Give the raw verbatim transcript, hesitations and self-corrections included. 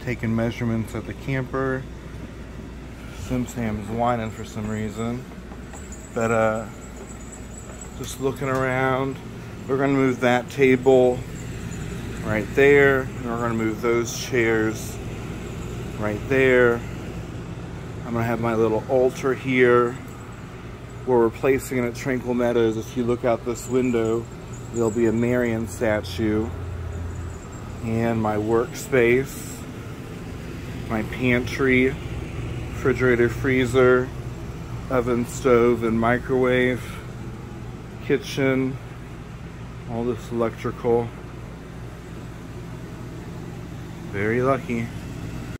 taking measurements at the camper. SiMSAM's whining for some reason. But uh, just looking around. We're gonna move that table right there. And we're gonna move those chairs right there. I'm gonna have my little altar here. Where we're placing it at Tranquil Meadows. If you look out this window, there'll be a Marion statue. And my workspace, my pantry, refrigerator, freezer, oven, stove, and microwave, kitchen, all this electrical. Very lucky.